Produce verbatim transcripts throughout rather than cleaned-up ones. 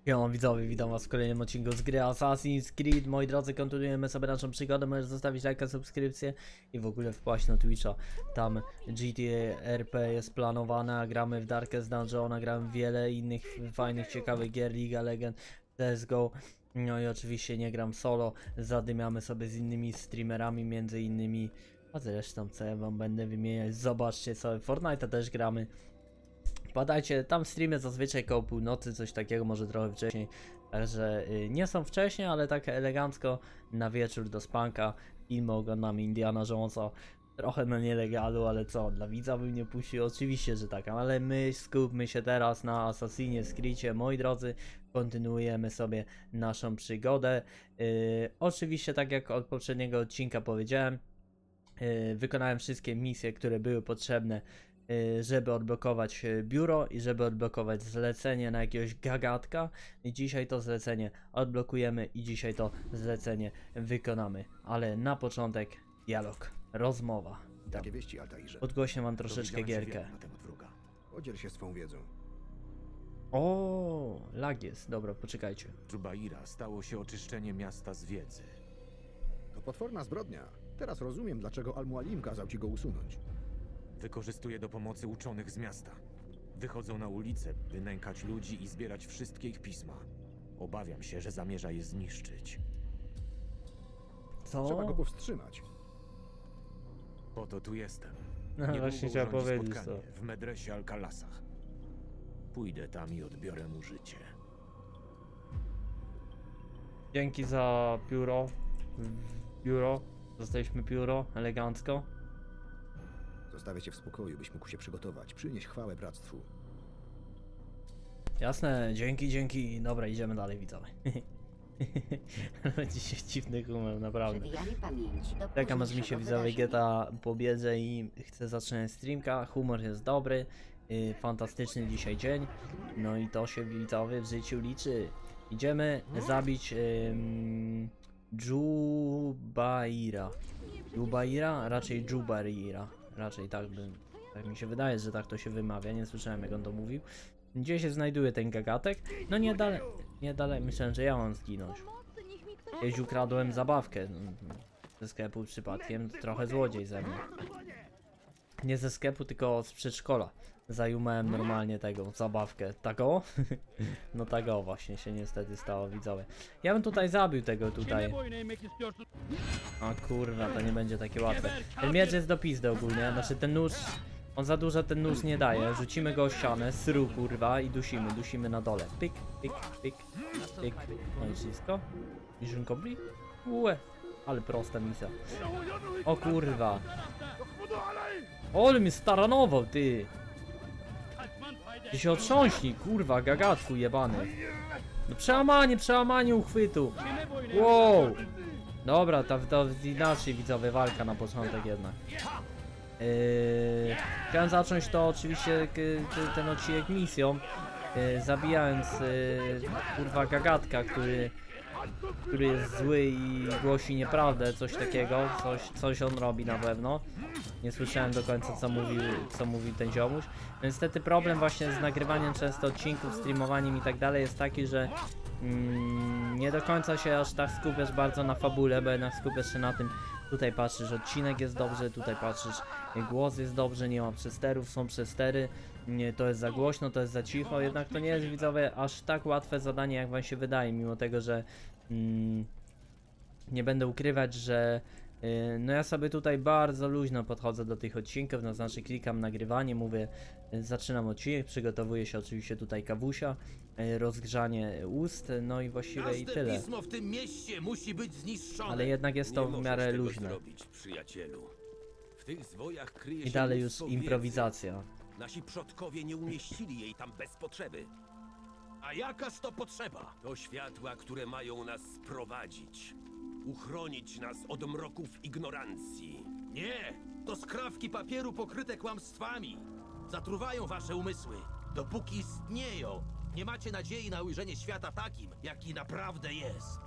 Jo, widzowie, witam was w kolejnym odcinku z gry Assassin's Creed. Moi drodzy, kontynuujemy sobie naszą przygodę. Możesz zostawić lajka, subskrypcję i w ogóle wpaść na Twitcha. Tam G T A R P jest planowane, a gramy w Darkest Dungeon, gramy w wiele innych fajnych, ciekawych gier, League of Legends, C S G O. No i oczywiście nie gram solo, zadymiamy sobie z innymi streamerami, między innymi, a zresztą co ja wam będę wymieniać, zobaczcie sobie, Fortnite'a też gramy. Badajcie, tam streamy zazwyczaj koło północy, coś takiego, może trochę wcześniej, także y, nie są wcześniej, ale tak elegancko na wieczór do spanka. Filmy oglądamy Indiana Jonesa, trochę na nielegalu, ale co, dla widza bym nie puścił, oczywiście, że tak, ale my skupmy się teraz na Assassinie Creedzie, moi drodzy, kontynuujemy sobie naszą przygodę. Yy, oczywiście, tak jak od poprzedniego odcinka powiedziałem, yy, wykonałem wszystkie misje, które były potrzebne, żeby odblokować biuro i żeby odblokować zlecenie na jakiegoś gagatka. I dzisiaj to zlecenie odblokujemy i dzisiaj to zlecenie wykonamy. Ale na początek dialog, rozmowa. Takie wieści, Altairze. Podgłośnię wam troszeczkę gierkę. Na temat wroga. Podziel się swą wiedzą. O, lag jest. Dobra, poczekajcie. Jubaira stało się oczyszczenie miasta z wiedzy. To potworna zbrodnia. Teraz rozumiem, dlaczego Al-Mualim kazał ci go usunąć. Wykorzystuje do pomocy uczonych z miasta. Wychodzą na ulicę, by nękać ludzi i zbierać wszystkie ich pisma. Obawiam się, że zamierza je zniszczyć. Co? Trzeba go powstrzymać. Po to tu jestem. No, Niedługo właśnie chciałem urządzi powiedzieć spotkanie to. w Medresie Alcalasach. Pójdę tam i odbiorę mu życie. Dzięki za pióro. Biuro. Dostaliśmy pióro, elegancko. Zostawię cię w spokoju, byś mógł się przygotować. Przynieś chwałę bractwu. Jasne, dzięki, dzięki. Dobra, idziemy dalej, widzowie. Będzie się dziwny humor, naprawdę. Czekam aż mi się widzowie G T A pobierze i chcę zacząć streamka. Humor jest dobry, yy, fantastyczny dzisiaj dzień. No i to się widzowie w życiu liczy. Idziemy zabić yy, Jubaira. Jubaira? Raczej Jubaira. Raczej tak bym, tak mi się wydaje, że tak to się wymawia, nie słyszałem jak on to mówił. Gdzie się znajduje ten gagatek? No nie dalej, nie dalej, myślałem, że ja mam zginąć. Kiedyś ukradłem zabawkę ze sklepu przypadkiem, trochę złodziej ze mnie. Nie ze sklepu, tylko z przedszkola. Zajumałem normalnie tego, zabawkę. Tak o? No tak o, właśnie się niestety stało, widzowie. Ja bym tutaj zabił tego tutaj. O kurwa, to nie będzie takie łatwe. Ten miecz jest do pizdy ogólnie, znaczy ten nóż, on za dużo ten nóż nie daje. Rzucimy go o ścianę, sru kurwa i dusimy, dusimy na dole. Pyk, pyk, pyk, pyk. No i wszystko. Mission complete? Ue, ale prosta misja. O kurwa. Ole mnie staranował, ty. Ty się otrząśnij, kurwa, gagatku jebany. No przełamanie, przełamanie uchwytu. Wow. Dobra, to, to inaczej widzowie, walka na początek jednak. Yy, chciałem zacząć to oczywiście ten odcinek misją, yy, zabijając yy, kurwa gagatka, który, który jest zły i głosi nieprawdę, coś takiego, coś, coś on robi na pewno. Nie słyszałem do końca co mówił, co mówił ten ziomuś. No niestety problem właśnie z nagrywaniem często odcinków, streamowaniem i tak dalej jest taki, że mm, nie do końca się aż tak skupiasz bardzo na fabule, bo jednak skupiasz się na tym, tutaj patrzysz, odcinek jest dobrze, tutaj patrzysz, głos jest dobrze, nie ma przesterów, są przestery, nie, to jest za głośno, to jest za cicho, jednak to nie jest, widzowie, aż tak łatwe zadanie, jak wam się wydaje, mimo tego, że mm, nie będę ukrywać, że no ja sobie tutaj bardzo luźno podchodzę do tych odcinków, no znaczy klikam nagrywanie, mówię, zaczynam odcinek, przygotowuję się oczywiście tutaj kawusia, rozgrzanie ust, no i właściwie i tyle. Pismo w tym mieście musi być zniszczone. Ale jednak jest to w miarę luźne. Zrobić, przyjacielu. W tych zwojach kryje I się dalej już mnóstwo improwizacja. wiedzy. Nasi przodkowie nie umieścili jej tam bez potrzeby. A jakaż to potrzeba? To światła, które mają nas sprowadzić. Uchronić nas od mroków ignorancji. Nie! To skrawki papieru pokryte kłamstwami. Zatruwają wasze umysły. Dopóki istnieją, nie macie nadziei na ujrzenie świata takim, jaki naprawdę jest.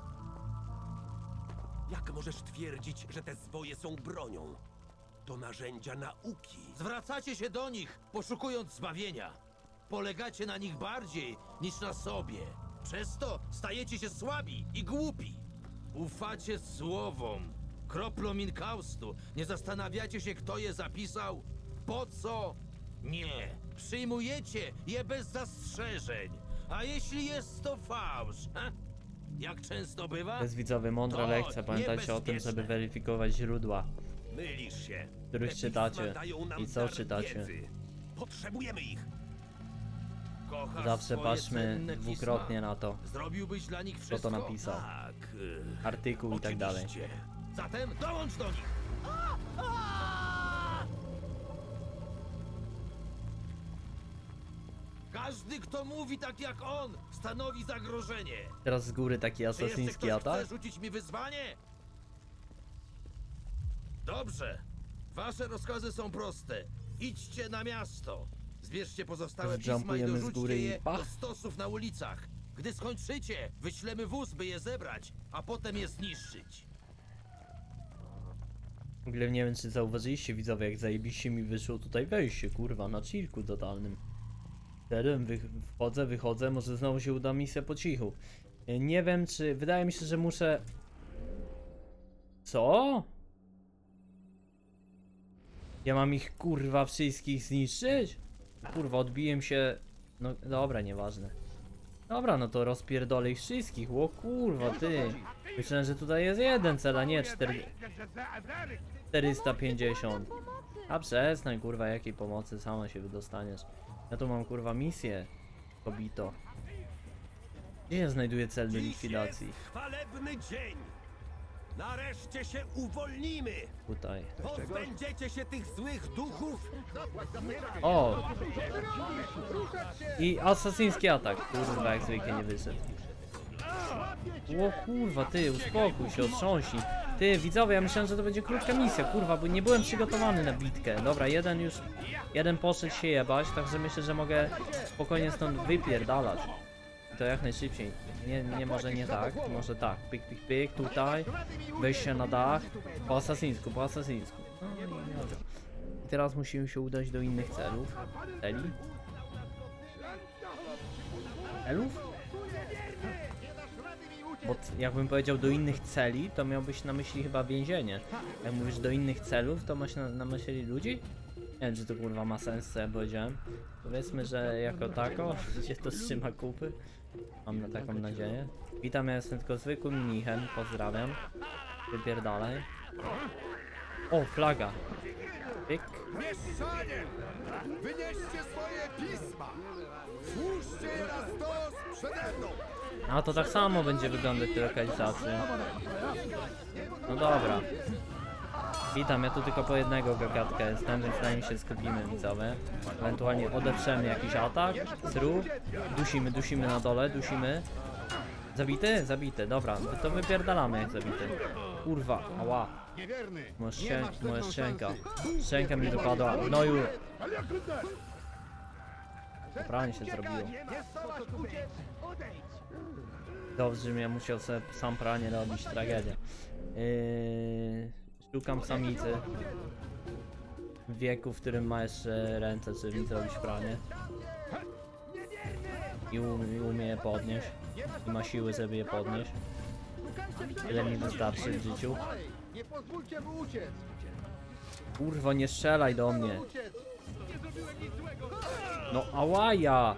Jak możesz twierdzić, że te zwoje są bronią? To narzędzia nauki. Zwracacie się do nich, poszukując zbawienia. Polegacie na nich bardziej niż na sobie. Przez to stajecie się słabi i głupi. Ufacie słowom, kroplom inkaustu. Nie zastanawiacie się, kto je zapisał? Po co? Nie. Przyjmujecie je bez zastrzeżeń. A jeśli jest to fałsz? Ha? Jak często bywa? To jest widzowie mądra To lekcja, pamiętajcie o tym, niebezpieczne. żeby weryfikować źródła, Mylisz się. których Te czytacie pisma dają nam i co dar czytacie. wiedzy. Potrzebujemy ich. Kochasz Zawsze swoje patrzmy cenne dwukrotnie pisma? na to, Zrobiłbyś dla nich kto wszystko? to napisał, Tak. y, artykuł i tak dalej. Oczywiście. Zatem dołącz do nich. Każdy, kto mówi tak jak on, stanowi zagrożenie. Teraz z góry taki Czy jeszcze asasyński ktoś atak. chce rzucić mi wyzwanie? Dobrze. Wasze rozkazy są proste. Idźcie na miasto. Zbierzcie pozostałe pisma i Jumpujemy z góry dorzućcie i je pach. do stosów na ulicach. Gdy skończycie, wyślemy wóz, by je zebrać, a potem je zniszczyć. W ogóle nie wiem, czy zauważyliście widzowie, jak zajebiście mi wyszło tutaj wejście, kurwa, na chillku totalnym. Teraz wy wchodzę, wychodzę, może znowu się uda misja po cichu. E, Nie wiem, czy... Wydaje mi się, że muszę... Co? Ja mam ich, kurwa, wszystkich zniszczyć? Kurwa, odbiłem się... No, dobra, nieważne. Dobra, no to rozpierdolę ich wszystkich, o kurwa, ty. Myślałem, że tutaj jest jeden cel, a nie cztery... czterysta pięćdziesiąt. A przestań, kurwa, jakiej pomocy, sama się wydostaniesz. Ja tu mam, kurwa, misję, kobito. Gdzie ja znajduję cel do Dziś likwidacji? jest chwalebny dzień. Nareszcie się uwolnimy. Tutaj. Pozbędziecie się tych złych duchów. O! I asasyński atak, kurwa, jak zwykle nie wyszedł. O kurwa, ty, uspokój się, otrząśnij. Ty, widzowie, ja myślałem, że to będzie krótka misja, kurwa, bo nie byłem przygotowany na bitkę. Dobra, jeden już, jeden poszedł się jebać, także myślę, że mogę spokojnie stąd wypierdalać. I to jak najszybciej. Nie, nie, może nie tak, może tak. Pyk, pyk, pyk, tutaj. Wejście na dach. Po asasyńsku, po asasyńsku. No i dobra. I teraz musimy się udać do innych celów. Celi? Celów? Bo t- jakbym powiedział do innych celi, to miałbyś na myśli chyba więzienie. Jak mówisz do innych celów, to masz na, na myśli ludzi? Nie wiem, czy to kurwa ma sens, co ja powiedziałem. Powiedzmy, że jako tako, się to trzyma kupy. Mam na taką nadzieję. Witam, ja jestem tylko zwykłym mnichem, pozdrawiam. Wypierdalaj. O, flaga. Pyk. Mieszczanie! Wynieście swoje pisma! Służcie je na stos przede mną! A to tak samo będzie wyglądać te lokalizacje. No dobra. Witam, ja tu tylko po jednego gagatka jestem, więc zanim się skupimy widzowie. Ewentualnie odeprzemy jakiś atak. Sru. Dusimy, dusimy na dole, dusimy. Zabity? Zabity, dobra. To wypierdalamy jak zabity. Kurwa, ała. Niewierny! Moja Nie szczę- masz moja żadną szczęka. szansy. Szczęka mi wypadła. No już. Pranie się zrobiło. Dobrze, że ja musiał sobie sam pranie robić, tragedia. Yy, szukam samicy w wieku, w którym ma jeszcze ręce, żeby mi zrobić pranie. I, um, I umie je podnieść. I ma siły, żeby je podnieść. Tyle mi wystarczy w życiu. Nie pozwólcie mu uciec! Kurwo, nie strzelaj do mnie. Uciec! No ałaja!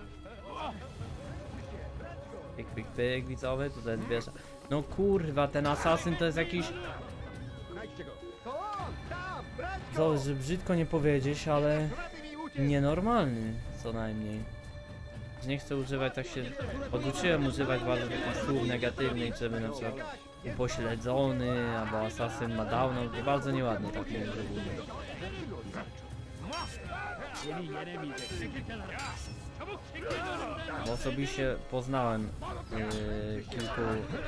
Pyk, pyk, pyk, widzowie, tutaj wiesz. No kurwa, ten asasyn to jest jakiś... Znajdźcie go! To on! Tam! Brać go! Co, że brzydko nie powiedzieć, ale... Rady mi uciec! Nienormalny, co najmniej. Nie chcę używać, tak się... Oduczyłem używać bardzo takich słów negatywnych, żeby na przykład upośledzony, albo asasyn ma downa, to bardzo nieładnie tak mówię ogólnie. Bo osobiście poznałem yy, kilku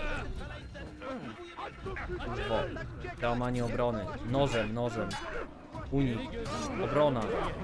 bo, teomanii obrony. Nożem, nożem. Unik. Obrona.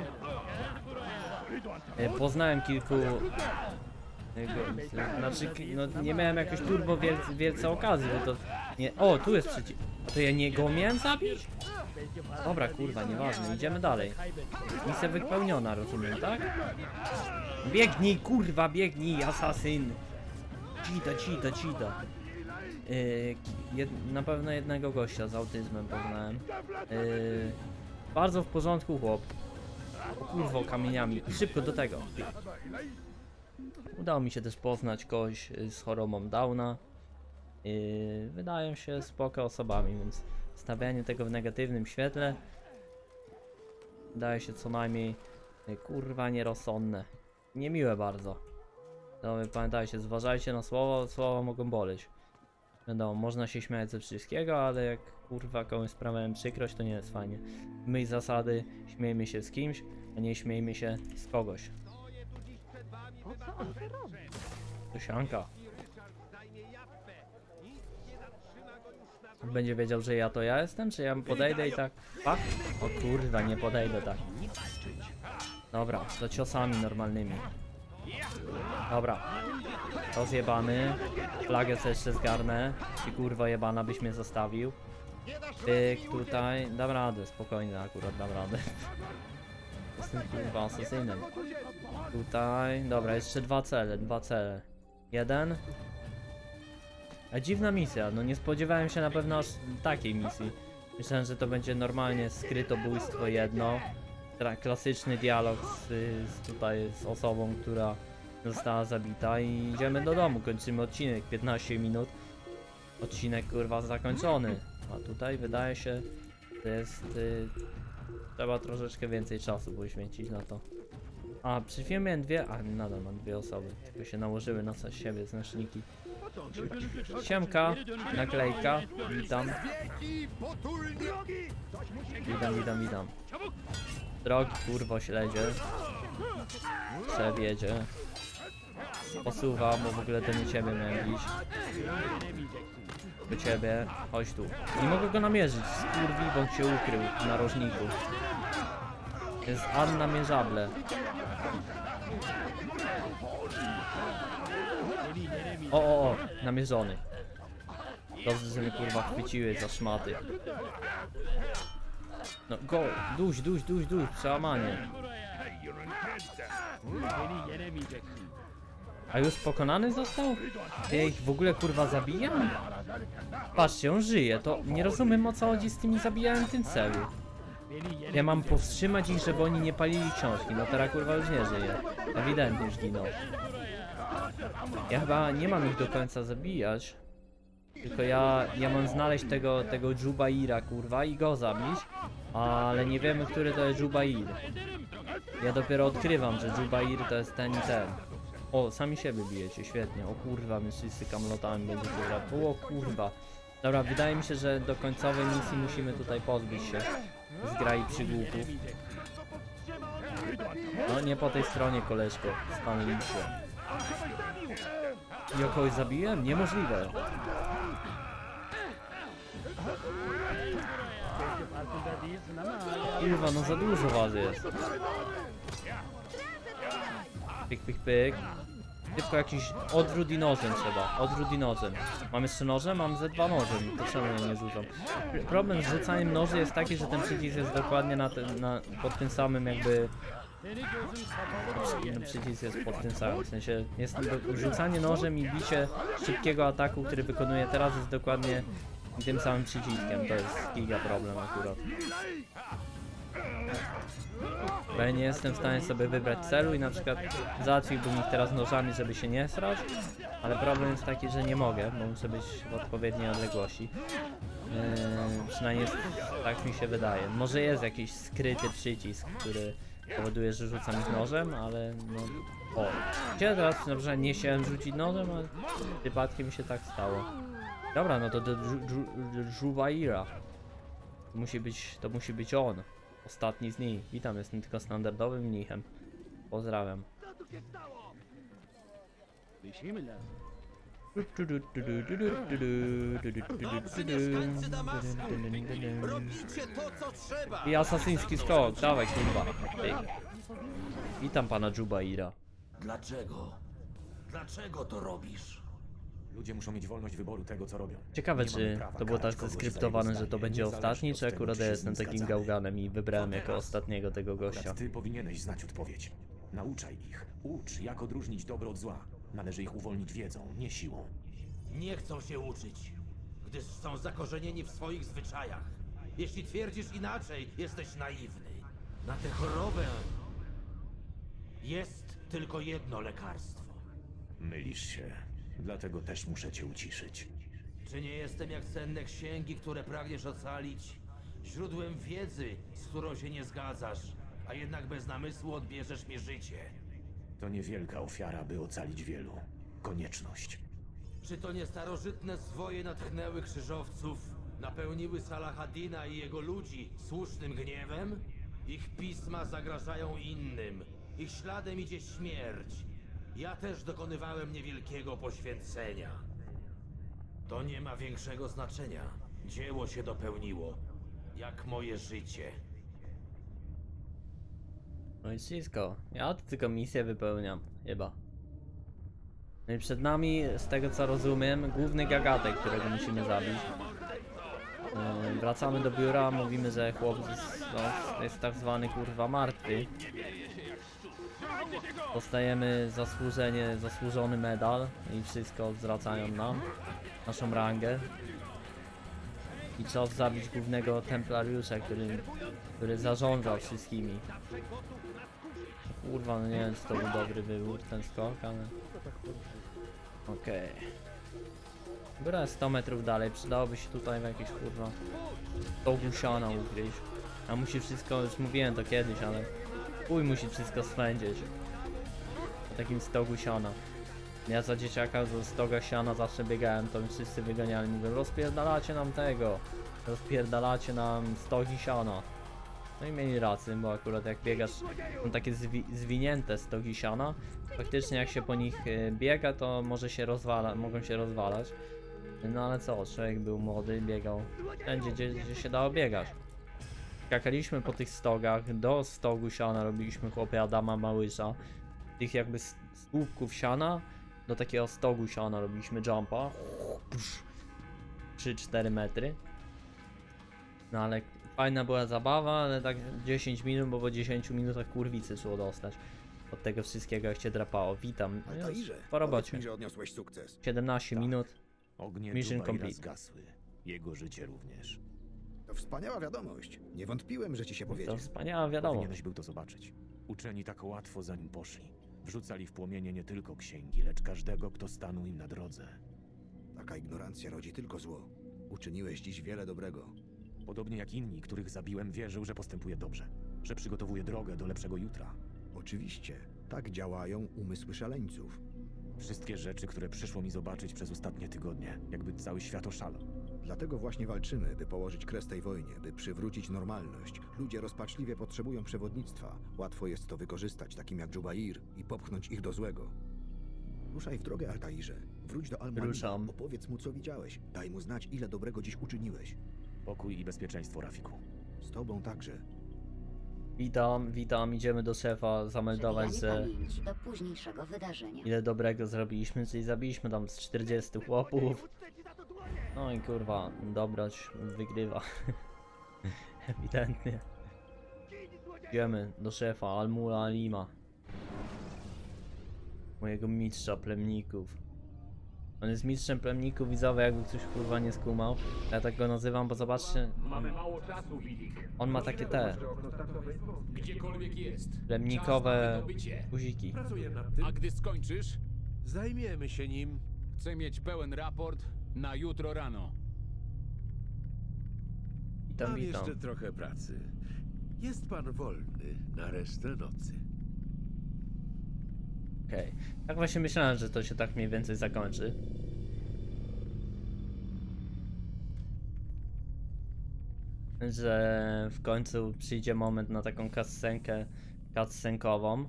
Yy, poznałem kilku... Yy, znaczy, ki- no, nie miałem jakoś turbo wielce, wielce okazji, bo to... Nie, o, tu jest przeciw... A to ja nie go miałem zabić? Dobra, kurwa, nieważne, idziemy dalej. Misja wypełniona, rozumiem, tak? Biegnij, kurwa, biegnij, asasyn! Dzida, dzida, dzida. Yy, jed, na pewno jednego gościa z autyzmem poznałem. Yy, bardzo w porządku chłop. O kurwo, kamieniami. Szybko do tego. Udało mi się też poznać kogoś z chorobą Downa. Yy, wydają się spoko osobami, więc stawianie tego w negatywnym świetle wydaje się co najmniej yy, kurwa nierozsądne. Niemiłe bardzo. No, pamiętajcie, zważajcie na słowa, słowa mogą boleć. Wiadomo, można się śmiać ze wszystkiego, ale jak kurwa komuś sprawiałem przykrość, to nie jest fajnie. My zasady, śmiejmy się z kimś, a nie śmiejmy się z kogoś. Tusianka. Będzie wiedział, że ja to ja jestem, czy ja podejdę i tak... A? O kurwa, nie podejdę tak. Dobra, to ciosami normalnymi. Dobra. Rozjebany. Flagę sobie jeszcze zgarnę. I kurwa jebana byś mnie zostawił. Tyk, tutaj. Dam radę, spokojnie akurat dam radę. Jestem kurwa asesynem. Tutaj. Dobra, jeszcze dwa cele, dwa cele. Jeden. A dziwna misja, no nie spodziewałem się na pewno aż takiej misji. Myślałem, że to będzie normalnie skrytobójstwo jedno. Klasyczny dialog z, z tutaj z osobą, która została zabita i idziemy do domu, kończymy odcinek, piętnaście minut. Odcinek kurwa zakończony. A tutaj wydaje się, że jest... Y, trzeba troszeczkę więcej czasu poświęcić na to. A przy filmie miałem dwie... A nadal mam dwie osoby, tylko się nałożyły na siebie znaczniki. Siemka, naklejka, witam. Witam, witam, witam. Drogi kurwo śledzie. Przewiedzie. Posuwa, bo w ogóle to nie ciebie miałem iść. Do ciebie, chodź tu. Nie mogę go namierzyć, skurwi, bo on się ukrył w narożniku. To jest Anna Mierzable. O, o, o, namierzony. Dobrze, że mnie kurwa chwyciły za szmaty. No go, duś, duś, duś, duś, przełamanie. A już pokonany został? Ja ich w ogóle kurwa zabijam? Patrzcie, on żyje, to nie rozumiem o co chodzi z tymi zabijałem w tym celu. Ja mam powstrzymać ich, żeby oni nie palili książki, no teraz kurwa już nie żyje. Ewidentnie już ginął. Ja chyba nie mam ich do końca zabijać. Tylko ja, ja mam znaleźć tego, tego Jubaira kurwa i go zabić. Ale nie wiemy, który to jest Jubair. Ja dopiero odkrywam, że Jubair to jest ten i ten. O, sami siebie bijecie, świetnie. O kurwa, my wszyscy kamlotami będzie kurwa. O kurwa. Dobra, wydaje mi się, że do końcowej misji musimy tutaj pozbyć się z gra i przygłupów. No nie po tej stronie, koleżko. Stanęliście. Ja kogoś zabiłem? Niemożliwe. Kurwa, no za dużo was jest. Pyk, pyk, pyk. Tylko jakiś odwrót i nożem trzeba. Odwrót i nożem. Mam jeszcze noże? Mam ze dwa nożem. To czemu ja nie rzucam? Problem z rzucaniem noży jest taki, że ten przycisk jest dokładnie na ten, na, pod tym samym jakby... No, przycisk jest pod tym samym, w sensie jest rzucanie nożem i bicie szybkiego ataku, który wykonuję teraz, jest dokładnie tym samym przyciskiem. To jest giga problem akurat. Bo ja nie jestem w stanie sobie wybrać celu i na przykład załatwiłbym ich teraz nożami, żeby się nie srać, ale problem jest taki, że nie mogę, bo muszę być w odpowiedniej odległości. Yy, przynajmniej tak mi się wydaje. Może jest jakiś skryty przycisk, który powoduje, że rzucam ich nożem, ale no... O, gdzie teraz na przykład nie chciałem rzucić nożem, ale przypadkiem się tak stało. Dobra, no to do Jubaira. Musi być, to musi być on. Ostatni z nich. Witam, jestem tylko standardowym mnichem. Pozdrawiam. I asasyński skok, dawaj kurwa. Ej. Witam pana Jubaira. Dlaczego? Dlaczego to robisz? Ludzie muszą mieć wolność wyboru tego, co robią. Ciekawe, Nie mamy czy prawa to było karać tak kogoś za skryptowane, jego że to zdanie, będzie niezależnie ostatni, od czy tego, akurat czy ja się jestem z nim takim zgadzamy. gałganem i wybrałem jako teraz? ostatniego tego gościa. Akurat ty powinieneś znać odpowiedź. Nauczaj ich. Ucz, jak odróżnić dobro od zła. Należy ich uwolnić wiedzą, nie siłą. Nie chcą się uczyć, gdyż są zakorzenieni w swoich zwyczajach. Jeśli twierdzisz inaczej, jesteś naiwny. Na tę chorobę jest tylko jedno lekarstwo. Mylisz się. Dlatego też muszę cię uciszyć. Czy nie jestem jak cenne księgi, które pragniesz ocalić? Źródłem wiedzy, z którą się nie zgadzasz, a jednak bez namysłu odbierzesz mi życie. To niewielka ofiara, by ocalić wielu. Konieczność. Czy to nie starożytne zwoje natchnęły krzyżowców, napełniły Salahadina i jego ludzi słusznym gniewem? Ich pisma zagrażają innym. Ich śladem idzie śmierć. Ja też dokonywałem niewielkiego poświęcenia. To nie ma większego znaczenia. Dzieło się dopełniło. Jak moje życie. No i wszystko. Ja tu tylko misję wypełniam, chyba. No i przed nami, z tego co rozumiem, główny gagatek, którego musimy zabić. Yy, wracamy do biura, mówimy, że chłop jest, no, jest tak zwany kurwa martwy. Dostajemy zasłużenie, zasłużony medal i wszystko zwracają nam, naszą rangę. I czas zabić głównego templariusza, który, który zarządza wszystkimi. Kurwa, no nie wiem, czy to był dobry wybór, ten skok, ale... Okej. Okay. Góra sto metrów dalej, przydałoby się tutaj w jakieś kurwa... stogu siana ukryć. A musi wszystko, już mówiłem to kiedyś, ale... Chuj musi wszystko swędzić. W takim stogu siana. Ja za dzieciaka ze stoga siana zawsze biegałem, to mi wszyscy wyganiali, mówią, rozpierdalacie nam tego, rozpierdalacie nam stogi siana. No i mieli rację, bo akurat jak biegasz, są takie zwi zwinięte stogi siana, faktycznie jak się po nich y, biega, to może się rozwala, mogą się rozwalać. No ale co, człowiek był młody, biegał wszędzie, gdzie, gdzie się dało biegać. Skakaliśmy po tych stogach, do stogu siana robiliśmy chłopie Adama Małysza, tych jakby słupków siana, do takiego stogu siana robiliśmy jumpa, trzy cztery metry. No ale fajna była zabawa, ale tak dziesięć minut, bo po dziesięciu minutach kurwicy trzeba dostać od tego wszystkiego, jak cię drapało. Witam, no Altairze, po powiedz robocie. mi, że odniosłeś sukces. siedemnaście Tak. minut. Ognie Mission Dżubaira complete. zgasły. Jego życie również. To wspaniała wiadomość. Nie wątpiłem, że ci się To powiedzie. wspaniała wiadomość. Powinieneś był to zobaczyć. Uczeni tak łatwo za nim poszli. Wrzucali w płomienie nie tylko księgi, lecz każdego, kto stanął im na drodze. Taka ignorancja rodzi tylko zło. Uczyniłeś dziś wiele dobrego. Podobnie jak inni, których zabiłem, wierzył, że postępuje dobrze. Że przygotowuje drogę do lepszego jutra. Oczywiście, tak działają umysły szaleńców. Wszystkie rzeczy, które przyszło mi zobaczyć przez ostatnie tygodnie, jakby cały świat oszalał. Dlatego właśnie walczymy, by położyć kres tej wojnie, by przywrócić normalność. Ludzie rozpaczliwie potrzebują przewodnictwa. Łatwo jest to wykorzystać, takim jak Dżubair, i popchnąć ich do złego. Ruszaj w drogę, Altairze. Wróć do Al-Malika, Ruszam. opowiedz mu, co widziałeś. Daj mu znać, ile dobrego dziś uczyniłeś. Pokój i bezpieczeństwo, Rafiku. Z tobą także. Witam, witam, idziemy do szefa zameldować, Przewijanie że pamięci do późniejszego wydarzenia. ile dobrego zrobiliśmy, czyli zabiliśmy tam z czterdziestu chłopów. No i kurwa, dobroć wygrywa. Ewidentnie. Idziemy do szefa Al-Mula Alima. Mojego mistrza plemników. On jest mistrzem plemników, widzowie, jakby ktoś kurwa nie skumał. Ja tak go nazywam, bo zobaczcie. On, Mało czasu, Willik. on ma takie te Gdziekolwiek jest. plemnikowe Czas na wydobycie. guziki. Pracuję nad tym. A gdy skończysz, Zajmiemy się nim. chcę mieć pełen raport na jutro rano. Witam, Mam witam. jeszcze trochę pracy. Jest pan wolny na resztę nocy. Okej. Tak właśnie myślałem, że to się tak mniej więcej zakończy. Że w końcu przyjdzie moment na taką cutscenkę cutscenkową,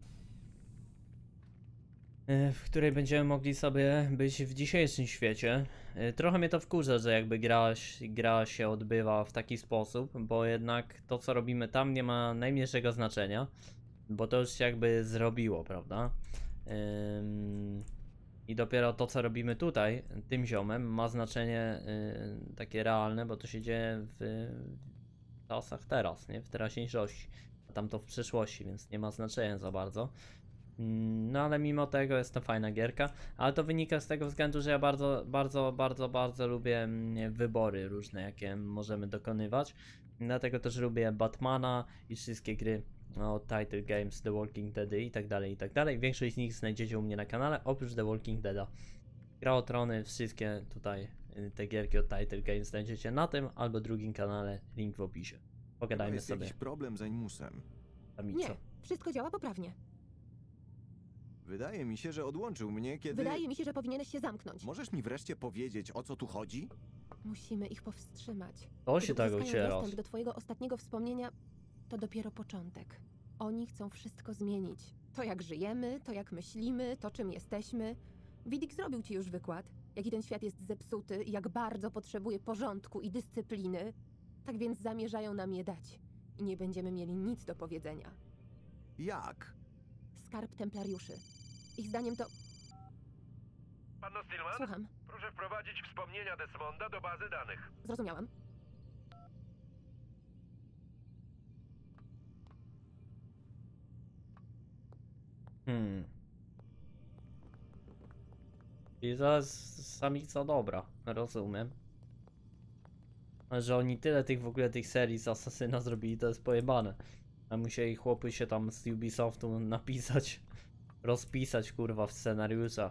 y, w której będziemy mogli sobie być w dzisiejszym świecie. Y, Trochę mnie to wkurza, że jakby gra, gra się odbywa w taki sposób, bo jednak to, co robimy tam, nie ma najmniejszego znaczenia, bo to już się jakby zrobiło, prawda? Ym, I dopiero to, co robimy tutaj, tym ziomem, ma znaczenie y, takie realne, bo to się dzieje w czasach teraz, nie? W teraźniejszości. A tam to w przyszłości, więc nie ma znaczenia za bardzo. No ale mimo tego jest to fajna gierka, ale to wynika z tego względu, że ja bardzo, bardzo, bardzo, bardzo lubię mm, wybory różne, jakie możemy dokonywać. Dlatego też lubię Batmana i wszystkie gry od Title Games, The Walking Dead i tak dalej, i tak dalej. Większość z nich znajdziecie u mnie na kanale, oprócz The Walking Deada. Gra o Trony, wszystkie tutaj y, te gierki od Title Games znajdziecie na tym albo drugim kanale, link w opisie. Pogadajmy jest sobie. jakiś problem z Animusem. Amico. Nie, wszystko działa poprawnie. Wydaje mi się, że odłączył mnie, kiedy... Wydaje mi się, że powinieneś się zamknąć. Możesz mi wreszcie powiedzieć, o co tu chodzi? Musimy ich powstrzymać. To się Gdy tak uzyskają ocierasz. dostęp do twojego ostatniego wspomnienia, to dopiero początek. Oni chcą wszystko zmienić. To jak żyjemy, to jak myślimy, to czym jesteśmy. Widik zrobił ci już wykład, jaki ten świat jest zepsuty i jak bardzo potrzebuje porządku i dyscypliny. Tak więc zamierzają nam je dać. I nie będziemy mieli nic do powiedzenia. Jak? Skarb Templariuszy. Ich zdaniem to... Panno Stillman? Słucham. Proszę wprowadzić wspomnienia Desmonda do bazy danych. Zrozumiałam. Hmm. I zaraz samica dobra, rozumiem. A że oni tyle tych w ogóle tych serii z Asasyna zrobili, to jest pojebane. A musieli chłopy się tam z Ubisoftu napisać, rozpisać kurwa w scenariuszach.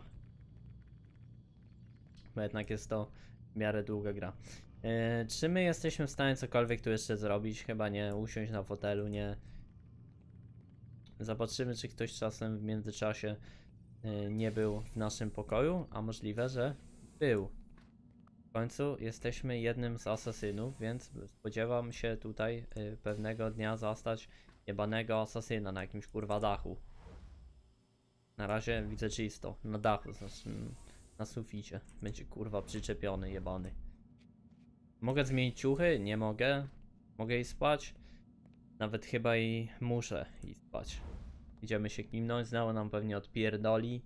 Bo jednak jest to w miarę długa gra. Yy, czy my jesteśmy w stanie cokolwiek tu jeszcze zrobić? Chyba nie. Usiąść na fotelu, nie. Zobaczymy, czy ktoś czasem w międzyczasie yy, nie był w naszym pokoju, a możliwe, że był. W końcu jesteśmy jednym z asasynów, więc spodziewam się tutaj yy, pewnego dnia zastać jebanego asasyna na jakimś kurwa dachu. Na razie widzę czysto, na dachu, znaczy na suficie. Będzie kurwa przyczepiony, jebany. Mogę zmienić ciuchy? Nie mogę. Mogę iść spać? Nawet chyba i muszę iść spać. Idziemy się kimnąć, znowu nam pewnie odpierdoli.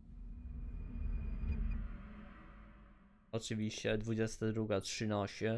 Oczywiście, dwudziesta druga trzynaście.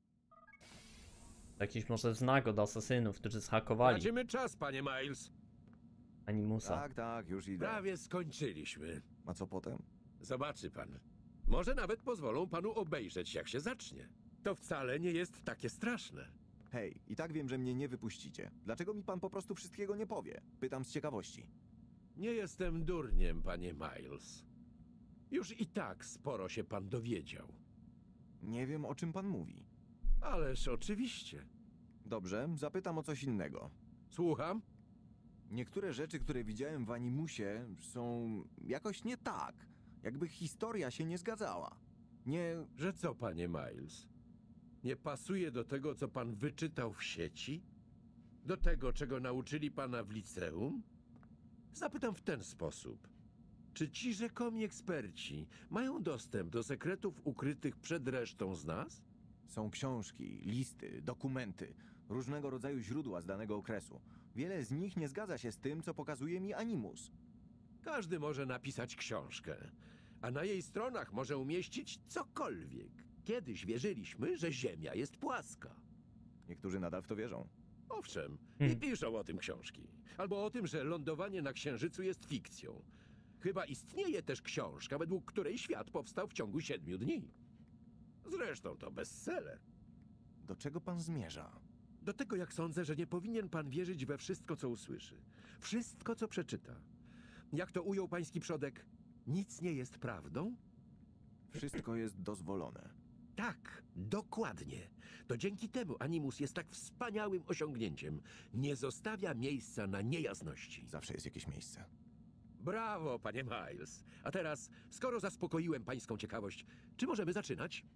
Jakiś może znak od asasynów, którzy zhakowali Tracimy czas, panie Miles. Animusa. Tak, tak, już idę. Prawie skończyliśmy. A co potem? Zobaczy pan. Może nawet pozwolą panu obejrzeć, jak się zacznie. To wcale nie jest takie straszne. Hej, i tak wiem, że mnie nie wypuścicie. Dlaczego mi pan po prostu wszystkiego nie powie? Pytam z ciekawości. Nie jestem durniem, panie Miles. Już i tak sporo się pan dowiedział. Nie wiem, o czym pan mówi. Ależ oczywiście. Dobrze, zapytam o coś innego. Słucham? Niektóre rzeczy, które widziałem w Animusie, są jakoś nie tak. Jakby historia się nie zgadzała. Nie... Że co, panie Miles? Nie pasuje do tego, co pan wyczytał w sieci? Do tego, czego nauczyli pana w liceum? Zapytam w ten sposób. Czy ci rzekomi eksperci mają dostęp do sekretów ukrytych przed resztą z nas? Są książki, listy, dokumenty, różnego rodzaju źródła z danego okresu. Wiele z nich nie zgadza się z tym, co pokazuje mi Animus. Każdy może napisać książkę, a na jej stronach może umieścić cokolwiek. Kiedyś wierzyliśmy, że Ziemia jest płaska. Niektórzy nadal w to wierzą. Owszem, Hmm. i piszą o tym książki. Albo o tym, że lądowanie na Księżycu jest fikcją. Chyba istnieje też książka, według której świat powstał w ciągu siedmiu dni. Zresztą to bestseller. Do czego pan zmierza? Do tego, jak sądzę, że nie powinien pan wierzyć we wszystko, co usłyszy. Wszystko, co przeczyta. Jak to ujął pański przodek, nic nie jest prawdą? Wszystko jest dozwolone. Tak, dokładnie. To dzięki temu Animus jest tak wspaniałym osiągnięciem. Nie zostawia miejsca na niejasności. Zawsze jest jakieś miejsce. Brawo, panie Miles. A teraz, skoro zaspokoiłem pańską ciekawość, czy możemy zaczynać?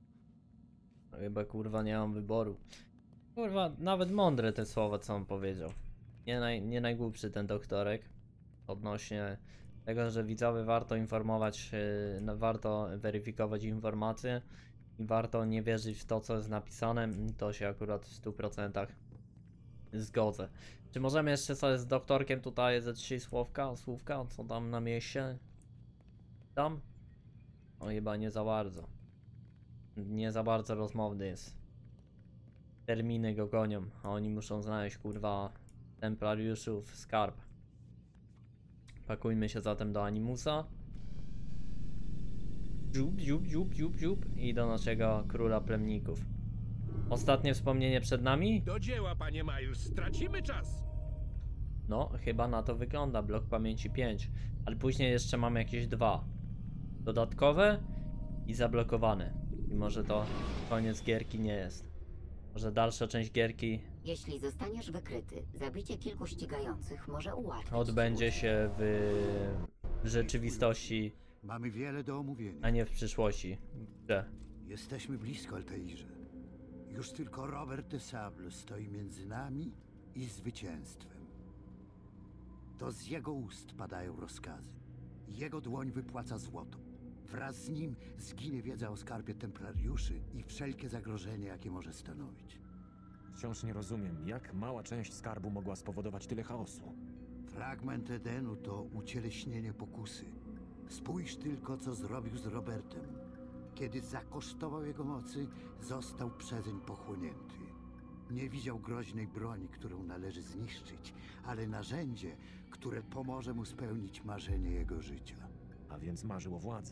No chyba kurwa nie mam wyboru. Kurwa, nawet mądre te słowa, co on powiedział. Nie, naj, nie najgłupszy ten doktorek. Odnośnie tego, że widzowie warto informować, yy, no, warto weryfikować informacje i warto nie wierzyć w to, co jest napisane. To się akurat w stu procentach zgodzę. Czy możemy jeszcze sobie z doktorkiem tutaj ze trzy słówka, słówka, co tam na mieście? Tam? O, chyba nie za bardzo. Nie za bardzo rozmowny jest. Terminy go gonią, a oni muszą znaleźć kurwa templariuszów skarb. Pakujmy się zatem do Animusa. Dziób, dziób, dziób, dziób, dziób. I do naszego króla plemników. Ostatnie wspomnienie przed nami? Do dzieła, panie Miles, stracimy czas. No, chyba na to wygląda. Blok pamięci pięć. Ale później jeszcze mamy jakieś dwa. Dodatkowe i zablokowane. I może to koniec gierki nie jest. Może dalsza część gierki Jeśli zostaniesz wykryty, zabicie kilku ścigających może ułatwić. odbędzie się w, w rzeczywistości, Mamy wiele do omówienia. a nie w przyszłości. Gdzie? Jesteśmy blisko, Altairze. Już tylko Robert de Sable stoi między nami i zwycięstwem. To z jego ust padają rozkazy. Jego dłoń wypłaca złoto. Wraz z nim zginie wiedza o skarbie templariuszy i wszelkie zagrożenie, jakie może stanowić. Wciąż nie rozumiem, jak mała część skarbu mogła spowodować tyle chaosu. Fragment Edenu to ucieleśnienie pokusy. Spójrz tylko, co zrobił z Robertem. Kiedy zakosztował jego mocy, został przezeń pochłonięty. Nie widział groźnej broni, którą należy zniszczyć, ale narzędzie, które pomoże mu spełnić marzenie jego życia. A więc marzył o władzy.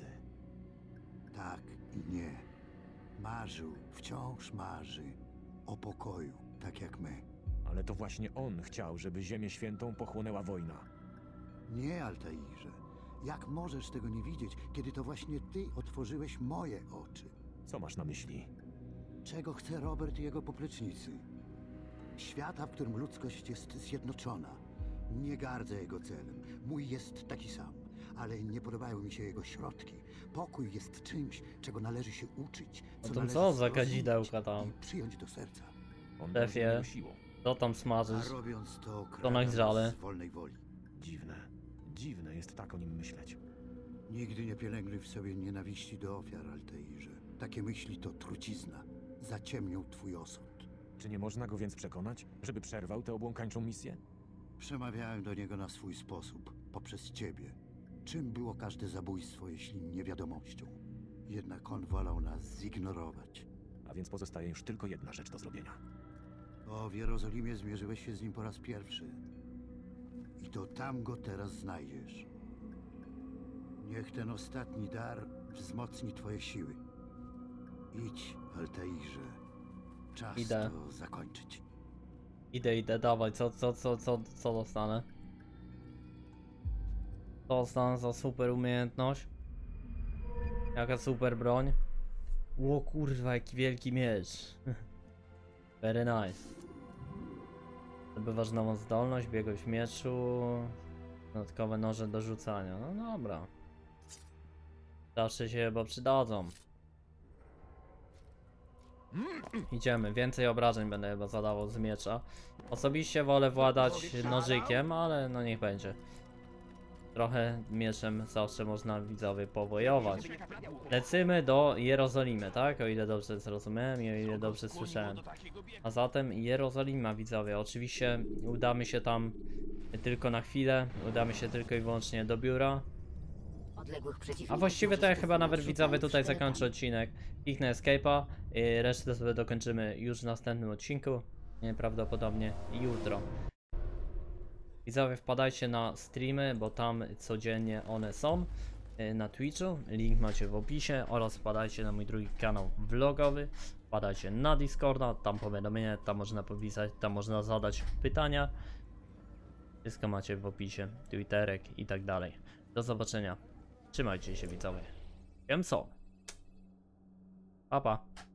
Tak i nie. Marzył, wciąż marzy o pokoju, tak jak my. Ale to właśnie on chciał, żeby Ziemię Świętą pochłonęła wojna. Nie, Altairze. Jak możesz tego nie widzieć, kiedy to właśnie ty otworzyłeś moje oczy? Co masz na myśli? Czego chce Robert i jego poplecznicy? Świata, w którym ludzkość jest zjednoczona. Nie gardzę jego celem. Mój jest taki sam. Ale nie podobają mi się jego środki. Pokój jest czymś, czego należy się uczyć. No Co to należy co za zrozumieć kadzidełka tam? i przyjąć do serca. On Szefie, będzie siłą. co tam A smażysz? robiąc to, To kradł nagrzale. nas z wolnej woli. Dziwne. Dziwne jest tak o nim myśleć. Nigdy nie pielęgnuj w sobie nienawiści do ofiar, Altairze. Takie myśli to trucizna. Zaciemnią twój osąd. Czy nie można go więc przekonać, żeby przerwał tę obłąkańczą misję? Przemawiałem do niego na swój sposób, poprzez ciebie. Czym było każde zabójstwo, jeśli nie wiadomością? Jednak on wolał nas zignorować. A więc pozostaje już tylko jedna rzecz do zrobienia. O, w Jerozolimie zmierzyłeś się z nim po raz pierwszy. I to tam go teraz znajdziesz. Niech ten ostatni dar wzmocni twoje siły. Idź, Altairze. Czas Idę. to zakończyć. Idę, idę, dawaj, co, co, co, co, co dostanę? Co dostanę za super umiejętność? Jaka super broń? Ło kurwa, jaki wielki miecz. Very nice. Zdobywasz nową zdolność, biegłość w mieczu, dodatkowe noże do rzucania. No dobra. Zawsze się chyba przydadzą. Idziemy, więcej obrażeń będę chyba zadawał z miecza. Osobiście wolę władać nożykiem, ale no niech będzie. Trochę mieczem zawsze można, widzowie, powojować. Lecimy do Jerozolimy, tak? O ile dobrze zrozumiałem i o ile dobrze słyszałem. A zatem Jerozolima, widzowie. Oczywiście udamy się tam tylko na chwilę. Udamy się tylko i wyłącznie do biura. A właściwie to ja chyba nawet, widzowie, tutaj zakończę odcinek. Kliknę Escape'a. i Resztę sobie dokończymy już w następnym odcinku. Prawdopodobnie jutro. Widzowie, wpadajcie na streamy, bo tam codziennie one są na Twitchu. Link macie w opisie. Oraz wpadajcie na mój drugi kanał vlogowy. Wpadajcie na Discorda, tam powiadomienia, tam można popisać, tam można zadać pytania. Wszystko macie w opisie, Twitterek i tak dalej. Do zobaczenia. Trzymajcie się, widzowie. Wiem co. Pa, pa.